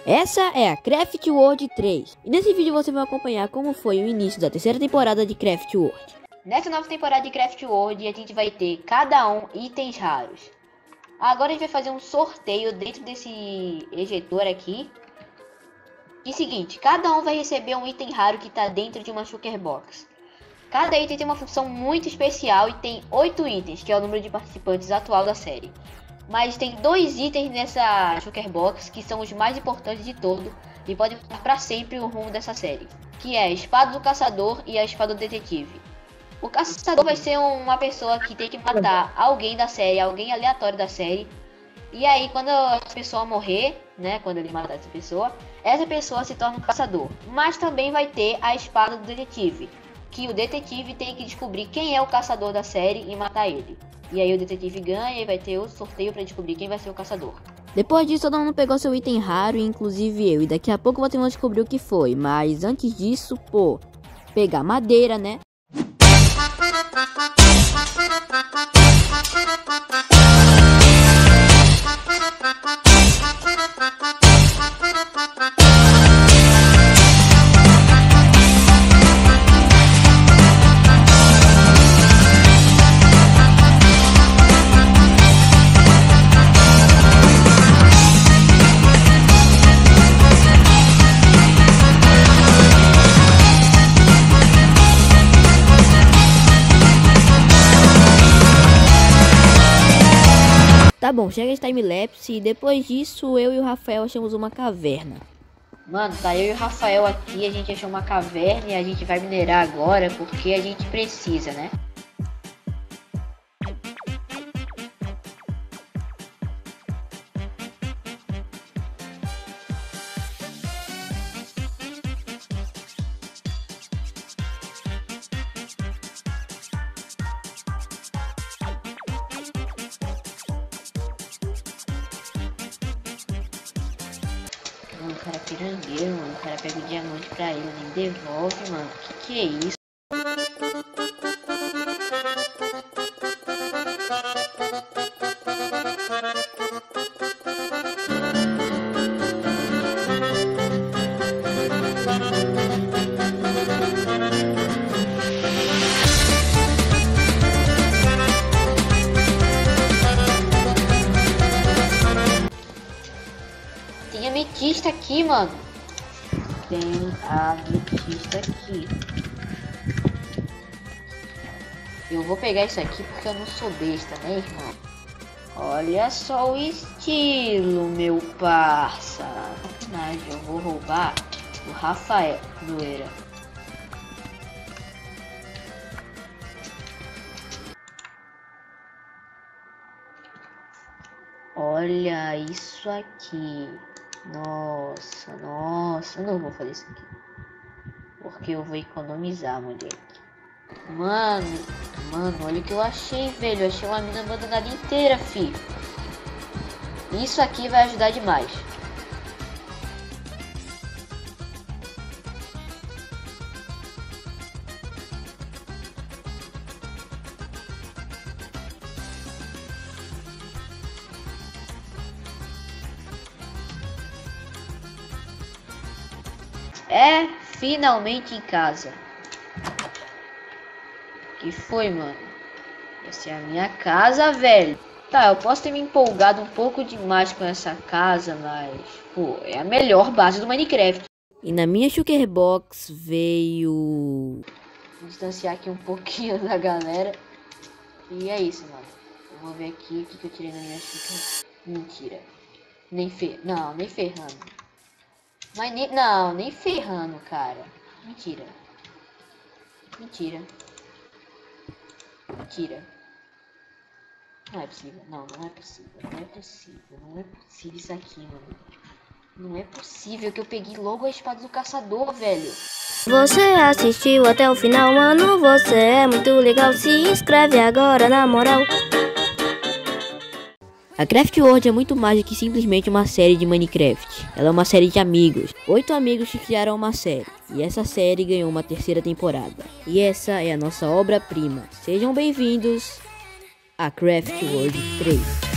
Essa é a Craft World 3 e nesse vídeo você vai acompanhar como foi o início da terceira temporada de Craft World. Nessa nova temporada de Craft World a gente vai ter cada um itens raros. Agora a gente vai fazer um sorteio dentro desse ejetor aqui. E seguinte, cada um vai receber um item raro que está dentro de uma Shulker Box. Cada item tem uma função muito especial e tem 8 itens, que é o número de participantes atual da série. Mas tem 2 itens nessa Shulker Box que são os mais importantes de todo e podem mudar para sempre o rumo dessa série, que é a espada do caçador e a espada do detetive. O caçador vai ser uma pessoa que tem que matar alguém da série, alguém aleatório da série. E aí quando essa pessoa morrer, né, quando ele matar essa pessoa se torna um caçador. Mas também vai ter a espada do detetive, que o detetive tem que descobrir quem é o caçador da série e matar ele. E aí o detetive ganha e vai ter o sorteio para descobrir quem vai ser o caçador. Depois disso todo mundo pegou seu item raro, inclusive eu. E daqui a pouco vocês vão descobrir o que foi. Mas antes disso, pegar madeira, né? Tá bom, chega de time-lapse e depois disso eu e o Rafael achamos uma caverna. Mano, tá eu e o Rafael aqui, a gente achou uma caverna e a gente vai minerar agora porque a gente precisa, né? Mano, o cara é pirangueiro, mano. O cara pega o diamante pra ele, nem devolve, mano. Que é isso? Tem ametista aqui, mano. Tem ametista aqui. Eu vou pegar isso aqui porque eu não sou besta, né, irmão? Olha só o estilo, meu parça. Eu vou roubar o Rafael Noeira. Olha isso aqui. Nossa, eu não vou fazer isso aqui. Porque eu vou economizar, moleque. Mano, olha o que eu achei, velho. Eu achei uma mina abandonada inteira, filho. Isso aqui vai ajudar demais. É, finalmente em casa. Que foi, mano? Essa é a minha casa, velho. Tá, eu posso ter me empolgado um pouco demais com essa casa, mas é a melhor base do Minecraft. E na minha Shulker Box veio... Vou distanciar aqui um pouquinho da galera. E é isso, mano. Eu vou ver aqui o que eu tirei na minha Shulker. Mentira. Nem ferrando. Mas nem ferrando, cara. Mentira. Não é possível. Não é possível isso aqui, mano. Não é possível que eu peguei logo a espada do caçador, velho. Você assistiu até o final, mano. Você é muito legal. Se inscreve agora, na moral. A Craft World é muito mais do que simplesmente uma série de Minecraft. Ela é uma série de amigos. 8 amigos que criaram uma série. E essa série ganhou uma terceira temporada. E essa é a nossa obra-prima. Sejam bem-vindos a Craft World 3.